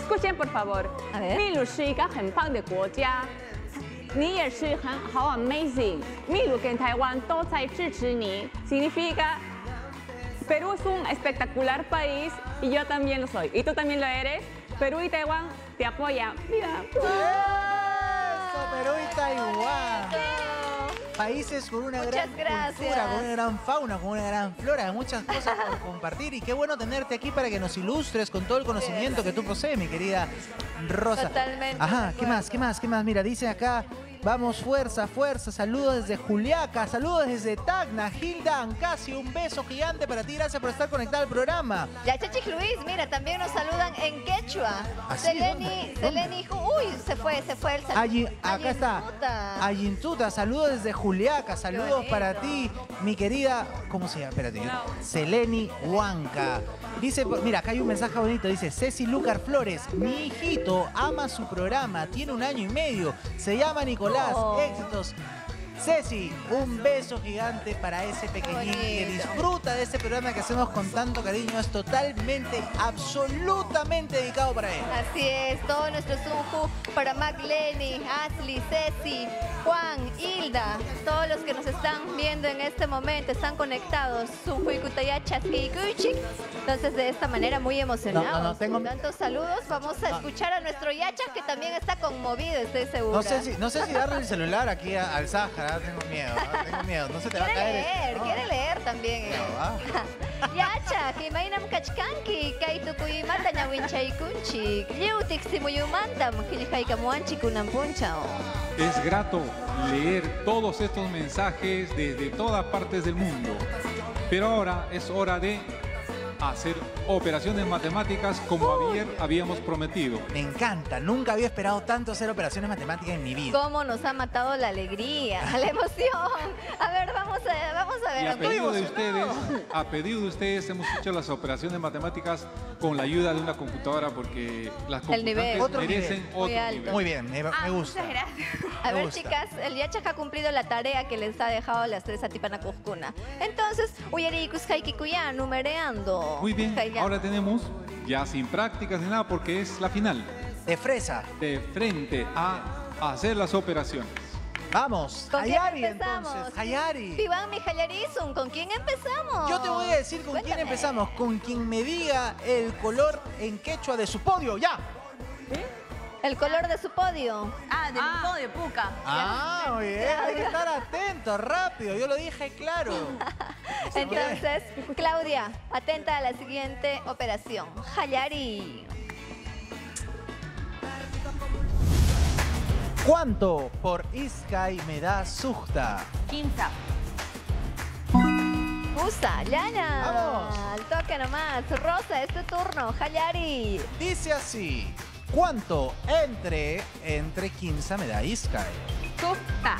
Escuchen, por favor. A ver. 秘鲁是一个很棒的国家，你也是很好 amazing。秘鲁跟台湾都在支持你，significa Perú es un espectacular país y yo también lo soy. Y tú también lo eres. Perú y Taiwán te apoyan. Mira. ¡Eso, Perú y Taiwán! Países con una Muchas gran gracias. cultura, con una gran fauna, con una gran flora, muchas cosas por compartir. Y qué bueno tenerte aquí para que nos ilustres con todo el conocimiento que tú posees, mi querida Rosa. Totalmente de Ajá, ¿qué más? acuerdo. ¿Qué más? ¿Qué más? Mira, dice acá, vamos, fuerza, fuerza. Saludos desde Juliaca, saludos desde Tacna. Hilda Ancasio, un beso gigante para ti. Gracias por estar conectado al programa. Ya Chachich Luis, mira, también nos saludan en quechua. ¿Ah, sí? ¿Dónde? Seleni, uy, se fue el saludo. Allí, acá está. Ayintuta. Ayintuta, saludos desde Juliaca, saludos bonito. para ti, mi querida, ¿cómo se llama? Espérate, Seleni Huanca. Dice, mira, acá hay un mensaje bonito, dice, Ceci Lucar Flores, mi hijito ama su programa, tiene 1 año y medio, se llama Nicolás, Oh. éxitos. Ceci, un beso gigante para ese pequeñín que bonito. disfruta de este programa que hacemos con tanto cariño, es totalmente, absolutamente dedicado para él. Así es, todo nuestro Sunju para Magleni, Ashley, Ceci, Juan, Hilda, todos los que nos están viendo en este momento, están conectados. Sunju y Kutayachas y Kuchik. Entonces, de esta manera, muy emocionados. No, tengo- Con tantos saludos, vamos a escuchar a nuestro Yacha, que también está conmovido, estoy segura. No sé si darle el celular aquí al Sáhara, tengo miedo, no se te va a Quiere caer. leer, No. quiere leer también. No, va. Yacha, kimaynam kachkanki, kay tukuyimanta ñawinchaykunchik. Lliwtik simuyumantam, qillqaykamuanchik kunan punchao. Es grato leer todos estos mensajes desde todas partes del mundo. Pero ahora es hora de hacer operaciones matemáticas como ayer habíamos prometido. Me encanta, nunca había esperado tanto hacer operaciones matemáticas en mi vida. Cómo nos ha matado la alegría, la emoción. A ver, vamos a ver. Y a Antonio. pedido de ustedes hemos hecho las operaciones matemáticas con la ayuda de una computadora porque las El nivel. computadoras Otro merecen nivel. otro Muy alto. nivel. Muy bien, me gusta. Muchas gracias. A Me ver, gusta. chicas, el Yacha ha cumplido la tarea que les ha dejado las 3 a Tipana Cuscuna. Entonces, Uyarikus Haikikuya, numereando. Muy bien, Kaya. ahora tenemos ya sin prácticas ni nada porque es la final. De fresa. De frente a hacer las operaciones. Vamos, ¿Con quién Hayari empezamos? entonces, Hayari. Pivan Mijayarizun, ¿con quién empezamos? Yo te voy a decir con quién Cuéntame. empezamos, con quien me diga el color en quechua de su podio, ya. El color de su podio. Del podio, Puca. Ah, muy bien, hay que estar atento, rápido, yo lo dije claro. Entonces, Claudia, atenta a la siguiente operación. Hayari. ¿Cuánto por Iskay me da Sujta? 15. Usa, Llana. Vamos. Al toque nomás. Rosa, es tu turno. Hayari. Dice así, ¿cuánto entre 15 me da Iskay? Sufta.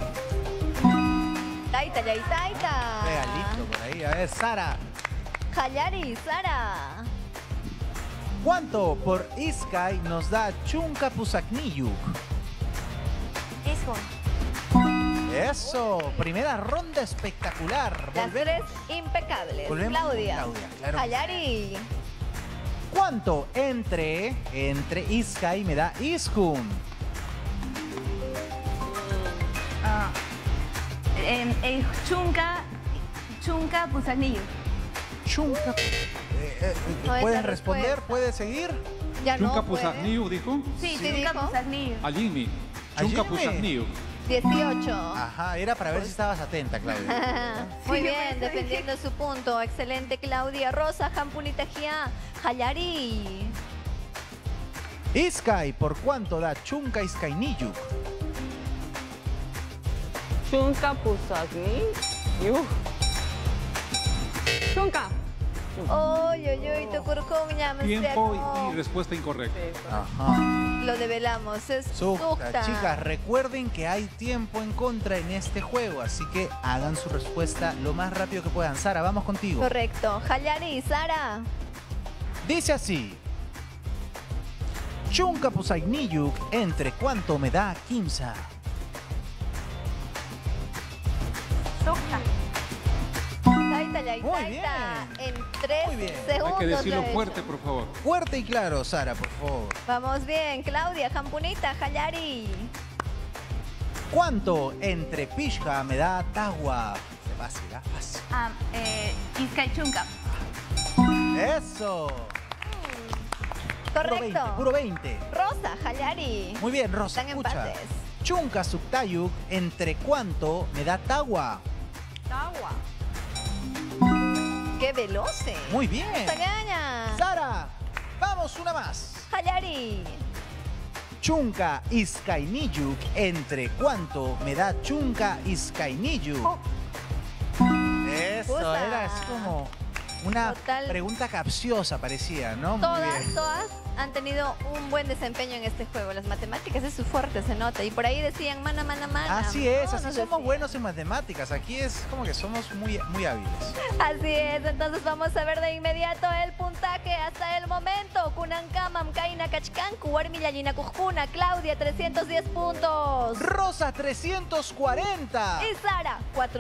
Taita, ya y taita. Regalito por ahí, a ver, Sara. Hayari, Sara. ¿Cuánto por Iskay nos da Chunka Pusakniyuk? Hijo. Eso, primera ronda espectacular. Las Volvemos. 3 impecables. Volvemos con Claudia. Claudia, claro. Hayari. ¿Cuánto entre Iskay me da Iskun? Chunka Pusanillo. Chunka. No, esa ¿Puedes responder? respuesta. ¿Puedes seguir? Ya no. Chunka puede. Pusagniu dijo. Sí, Sí, Chunka dijo. Pusanillo. Alimi. Chunka Ayime. Pusagniu. 18. Ajá, era para ver si estabas atenta, Claudia. Muy bien, defendiendo su punto. Excelente, Claudia. Rosa, Jampunitejía. Hayari. Iskay, ¿por cuánto da Chunka Iskayniyuk? Chunka Pusagni. Chunka. Uy, uy, uy, tucurcún, Tiempo y respuesta incorrecta. Ajá. Lo develamos, es Sujta. Sujta. Chicas, recuerden que hay tiempo en contra en este juego, así que hagan su respuesta lo más rápido que puedan. Sara, vamos contigo. Correcto. Hayari, Sara. Dice así. Chunka Pusagniuk, ¿entre cuánto me da Kimsa? Sufta. Taita, Muy bien. En 3 Muy bien. segundos. Hay que decirlo lo he hecho. fuerte, por favor. Fuerte y claro, Sara, por favor. Vamos bien, Claudia, Jampunita, Jayari. ¿Cuánto entre Pishka me da Tagua? Fácil, ¿ah? Fácil. Iskay Chunka. Eso. Correcto. Puro 20. Rosa, Jayari. Muy bien, Rosa, Están escucha. empates. Chunka Suktayuk, ¿entre cuánto me da Tagua? Tawa. ¡Qué veloce! Muy bien. Tagaña. Sara, vamos una más. Jayari. Chunka Iskainiyuk, ¿entre cuánto me da Chunka Iskainiyuk? Oh. Eso, Usa. era así como una Total. pregunta capciosa parecía, ¿no? Muy bien. Todas han tenido un buen desempeño en este juego. Las matemáticas es su fuerte, se nota. Y por ahí decían mana. Así es, No, así nos somos decían. buenos en matemáticas. Aquí es como que somos muy hábiles. Así es, entonces vamos a ver de inmediato el puntaje hasta el momento. Kunankamam, Kaina Kachkanku, Warmillalina Kujkuna, Claudia 310 puntos. Rosa 340. Y Sara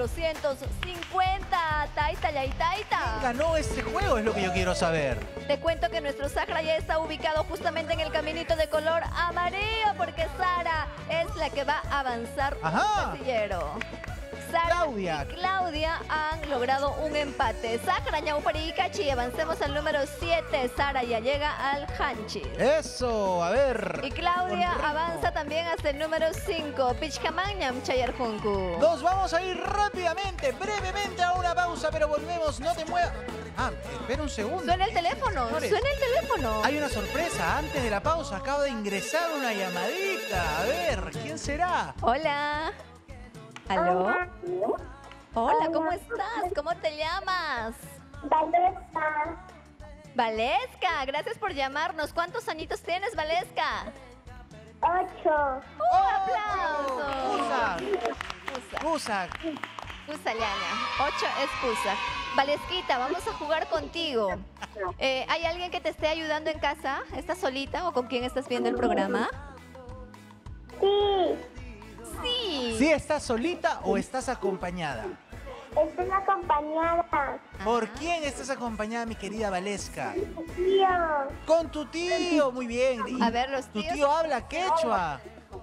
450. Taita, Yaitaita. Ganó este juego, es lo que yo quiero saber. Te cuento que nuestro Sahara ya está ubicado justamente en el caminito de color amarillo porque Sara es la que va a avanzar Ajá. un casillero. Sara Claudia. y Claudia han logrado un empate. Sahara, Ñauparikachi, avancemos al número 7. Sara ya llega al Hanchi. Eso, a ver. Y Claudia Con ritmo. avanza también hasta el número 5. Pichkamañam Chayarjunku. Nos vamos a ir rápidamente, brevemente a una pausa, pero volvemos, no te muevas. Ah, espera un segundo. Suena el teléfono, Señores, suena el teléfono. hay una sorpresa, antes de la pausa acaba de ingresar una llamadita. A ver, ¿quién será? Hola. ¿Aló? Hola, ¿cómo estás? ¿Cómo te llamas? Valesca, Valesca, gracias por llamarnos. ¿Cuántos añitos tienes, Valesca? 8. ¡Un aplauso! Cusack. Llana. 8 es Pusa. Valesquita, vamos a jugar contigo. ¿Hay alguien que te esté ayudando en casa? ¿Estás solita o con quién estás viendo el programa? Sí, Sí. ¿Sí estás solita o estás acompañada? estoy acompañada. ¿Por quién estás acompañada, mi querida Valesca? Tío, Con tu tío, muy bien. Y A ver, los tu tíos- tío habla quechua.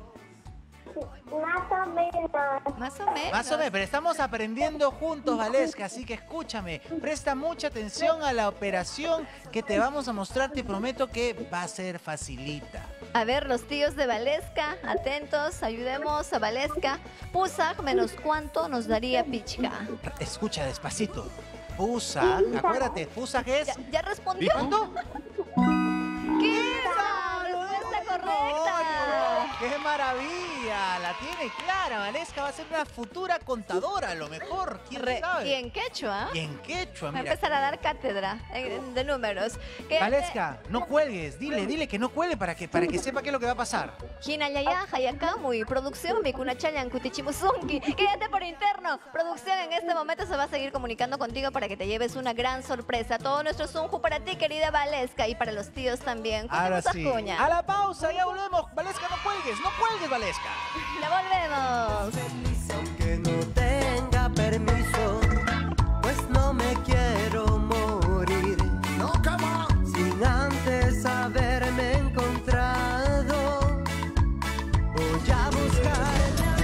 más o menos. Más o menos. Más o menos, pero estamos aprendiendo juntos, Valesca, así que escúchame, presta mucha atención a la operación que te vamos a mostrar, te prometo que va a ser facilita. A ver, los tíos de Valesca, atentos, ayudemos a Valesca. Pusa menos cuánto nos daría Pichka. Escucha despacito. Pusa, acuérdate, Pusa que es... ¿Ya respondió? ¿Cuánto? ¿Qué? Respuesta correcta. ¡Qué maravilla! La tiene clara, Valesca va a ser una futura contadora, a lo mejor, quién sabe. Y en quechua. Y en quechua, Va a mira. empezar a dar cátedra de números. Quédate- Valesca, no cuelgues, dile que no cuelgue para que sepa qué es lo que va a pasar. Hinayaya, Hayakamu producción, Mikunachayan, Kutichimusunki. Quédate por interno. Producción en este momento se va a seguir comunicando contigo para que te lleves una gran sorpresa. Todo nuestro Zunju para ti, querida Valesca, y para los tíos también. Ahora Cuéntanos, sí. Acuña. A la pausa, ya volvemos. Valesca, no cuelgues, Valesca. Ya volvemos. Aunque no tenga permiso, pues no me quiero morir. No, sin antes haberme encontrado, voy a buscar.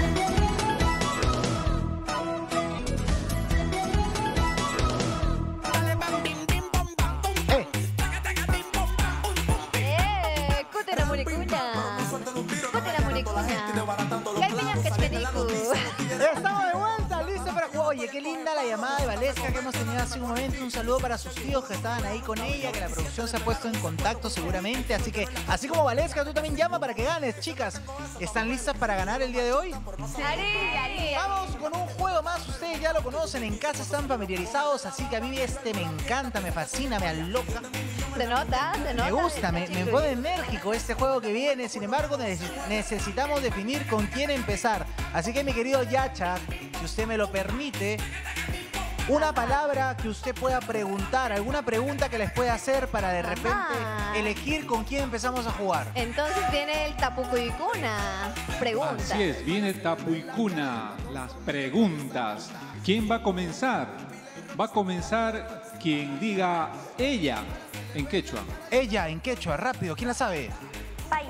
Kutera Muricuña. Kutera Muricuña. Kaipiñas Cachquericu. Estamos de vuelta, listos para jugar. Oye, qué linda la llamada de Valesca que hemos tenido hace un momento. Un saludo para sus tíos que estaban ahí con ella, que la producción se ha puesto en contacto seguramente. Así que, así como Valesca, tú también llama para que ganes, chicas. ¿Están listas para ganar el día de hoy? Ari. Vamos con un juego más, ustedes ya lo conocen, en casa están familiarizados, así que a mí este me encanta, me fascina, me aloca. Se nota, se nota. Me gusta, me pone enérgico este juego que viene. Sin embargo, necesitamos definir con quién empezar. Así que, mi querido Yacha, si usted me lo permite, una palabra que usted pueda preguntar, alguna pregunta que les pueda hacer para de repente Ajá. elegir con quién empezamos a jugar. Entonces viene el Tapucuicuna. Pregunta. Así es, viene Tapuicuna, las preguntas. ¿Quién va a comenzar? Va a comenzar quien diga ella en quechua. Ella en quechua, rápido. ¿Quién la sabe? Pai.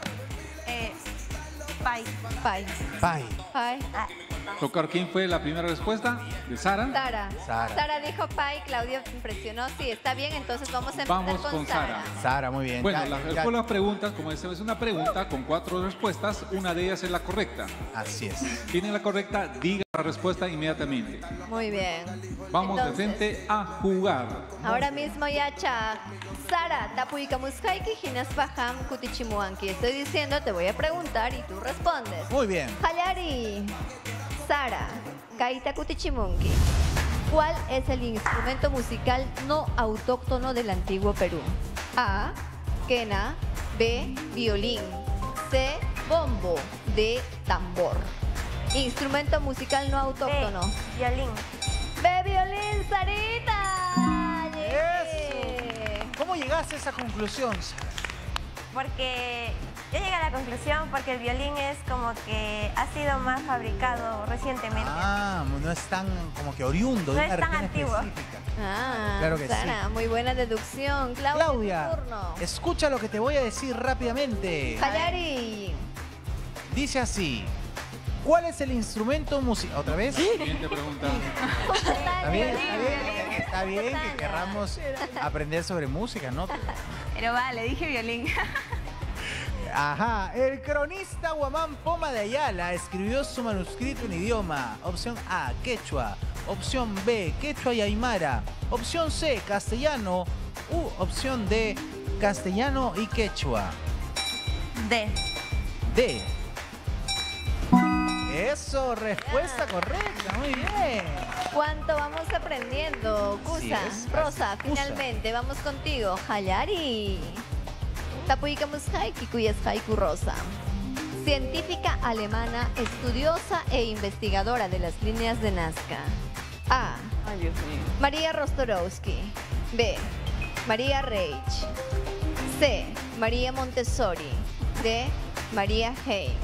Pai. Pai. Pai. Pai. Tocar, ¿quién fue la primera respuesta? ¿De Sara? Sara dijo Pai, Claudia impresionó. Sí, está bien, entonces vamos a empezar Vamos con Sara. Sara, muy bien. Bueno, las preguntas, como decimos, es una pregunta con 4 respuestas. Una de ellas es la correcta. Así es. Tiene la correcta, diga la respuesta inmediatamente. Muy bien. Vamos Entonces, de frente a jugar. ahora mismo ya, Sara, tapuika muskaiki hinas pajam kutichimuanki. Estoy diciendo, te voy a preguntar y tú respondes. Muy bien. Hayari, Sara, kaita kutichimunki. ¿Cuál es el instrumento musical no autóctono del antiguo Perú? A, quena. B, violín. C, bombo. D, tambor. Instrumento musical no autóctono. Violín. ¡Ve violín, Sarita! ¡Eso! ¿Cómo llegaste a esa conclusión? Porque yo llegué a la conclusión porque el violín es como que ha sido más fabricado recientemente. Ah, no es tan como que oriundo de No una es tan región antiguo. específica. Ah, Claro que Sara, sí. muy buena deducción. Claudia, tu turno. escucha lo que te voy a decir rápidamente. Hayari. Dice así. ¿Cuál es el instrumento musical? ¿Otra vez? Siguiente pregunta. Está bien, está bien que querramos aprender sobre música, ¿no? Pero vale, dije violín. Ajá, el cronista Guamán Poma de Ayala escribió su manuscrito en idioma. Opción A, quechua. Opción B, quechua y aymara. Opción C, castellano. Opción D, castellano y quechua. D. D. Eso, respuesta correcta, muy bien. ¿Cuánto vamos aprendiendo? Así Cusa, es, Rosa, Cusa. finalmente, vamos contigo. Hayari. Tapuika muskaiki kuyas haiku Rosa. Científica alemana, estudiosa e investigadora de las líneas de Nazca. A. Ay, Dios mío. María Rostorowski. B. María Reich. C. María Montessori. D. María Haynes.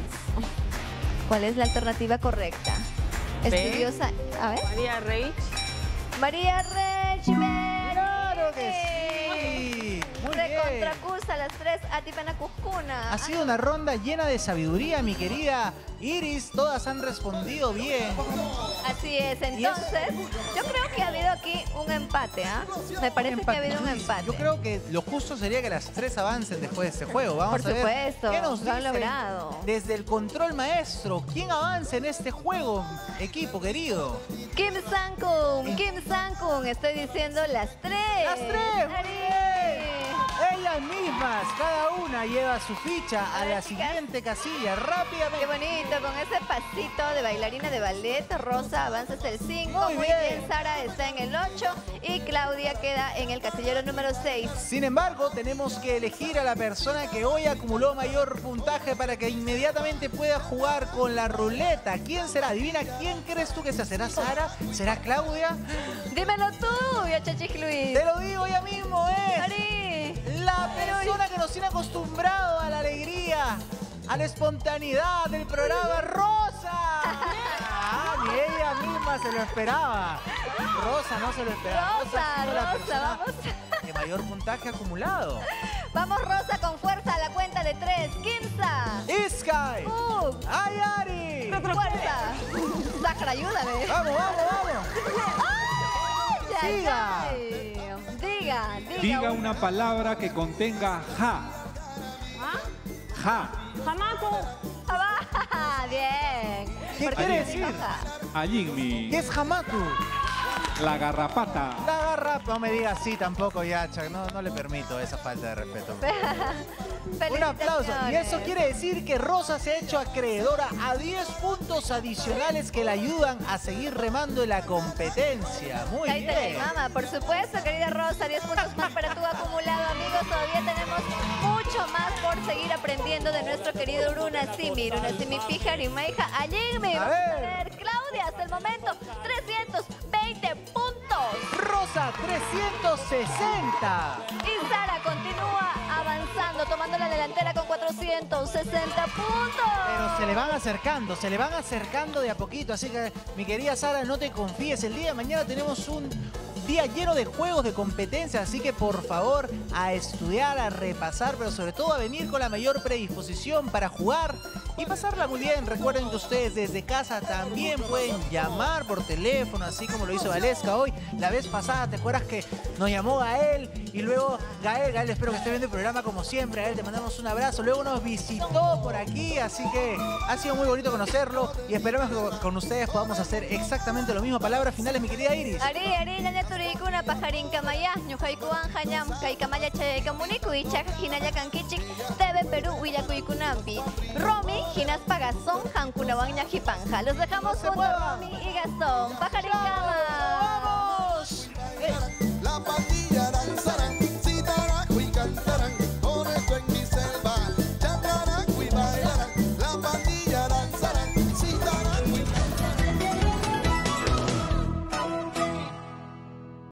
¿Cuál es la alternativa correcta? B. Estudiosa. A ver. María Reich. María Reich. ¡Claro que sí! Muy bien. Recontracusa las tres Atipana Cuscuna. Ha sido una ronda llena de sabiduría, mi querida Iris. Todas han respondido bien. Así es, entonces, yo creo que ha habido aquí un empate, ¿ah? Me parece que ha habido un empate. Yo creo que lo justo sería que las tres avancen después de este juego. Vamos Por a ver supuesto, qué nos lo han dicen logrado. desde el control maestro. ¿Quién avanza en este juego, equipo querido? Kim Sang-kun, estoy diciendo las tres. ¡Las tres! ¡Muy Ari. bien! Ellas mismas, cada una lleva su ficha a la siguiente casilla. Rápidamente. Qué bonito, con ese pasito de bailarina de ballet. Rosa avanza hasta el 5. Muy bien. Sara está en el 8 y Claudia queda en el casillero número 6. Sin embargo, tenemos que elegir a la persona que hoy acumuló mayor puntaje para que inmediatamente pueda jugar con la ruleta. ¿Quién será? Adivina, ¿quién crees tú que sea? ¿Será Sara? ¿Será Claudia? Dímelo tú, Yachachis Luis. Te lo digo ya mismo, es Ari. la persona que nos tiene acostumbrado a la alegría, a la espontaneidad del programa, Rosa. Ah, ni ella misma se lo esperaba. Rosa no se lo esperaba. Rosa, ha sido la Rosa, persona vamos. de mayor puntaje acumulado. Vamos, Rosa, con fuerza a la cuenta de 3. Kimsa. Sky. Ayari. Fuerza. Sahara, ayúdame. Vamos, vamos, vamos. Ay, Siga. ay, ay. Diga una palabra que contenga ja. Ja. Jamaco. Ah, bien. ¿Qué ¿Por quiere no decir? dijo ja? Ayinmi. ¿Qué es Hamaku? La garrapata. La garra, no me digas así tampoco, Yacha. No le permito esa falta de respeto. Un aplauso. Y eso quiere decir que Rosa se ha hecho acreedora a 10 puntos adicionales que le ayudan a seguir remando en la competencia. Muy Ahí te bien. la mama, por supuesto, querida Rosa, 10 puntos más para tu acumulado, amigos. Todavía tenemos mucho más por seguir aprendiendo de nuestro querido Runasimi Pijar y Maija Ayinmi. Vamos a ver, Claudia, hasta el momento, 320 puntos. Rosa, 360. Y Sara continúa avanzando tomando la delantera con 460 puntos. Pero se le van acercando de a poquito. Así que, mi querida Sara, no te confíes. El día de mañana tenemos un día lleno de juegos, de competencias. Así que, por favor, a estudiar, a repasar, pero sobre todo a venir con la mayor predisposición para jugar y pasarla muy bien. Recuerden que ustedes desde casa también pueden llamar por teléfono, así como lo hizo Valesca hoy. La vez pasada, ¿te acuerdas que nos llamó Gael? Y luego Gael, espero que esté viendo el programa como siempre. Gael, te mandamos un abrazo. Luego nos visitó por aquí, así que ha sido muy bonito conocerlo y esperamos que con ustedes podamos hacer exactamente lo mismo. Palabras finales, mi querida Iris. Ari, ñaña turikuna pajarin kamaya, ñuqaykuwan hañam, kay kamaya chayaykamuniku y chaka hinalla kankichik, TV Perú willakuykunampi. Romy, hinas pagazón, hankunawan ñajipanja. Los dejamos con Romy y Gastón. Pajarin kama.